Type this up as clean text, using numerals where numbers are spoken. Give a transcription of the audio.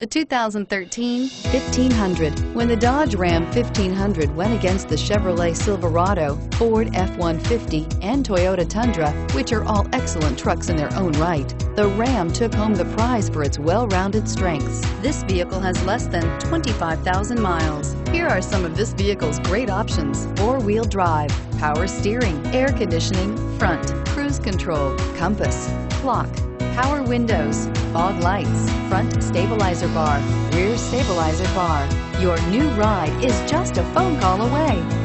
The 2013 1500. When the Dodge Ram 1500 went against the Chevrolet Silverado, Ford F-150, and Toyota Tundra, which are all excellent trucks in their own right, the Ram took home the prize for its well-rounded strengths. This vehicle has less than 25,000 miles. Here are some of this vehicle's great options: four-wheel drive, power steering, air conditioning, front, cruise control, compass, clock, power windows, fog lights, front stabilizer bar, rear stabilizer bar. Your new ride is just a phone call away.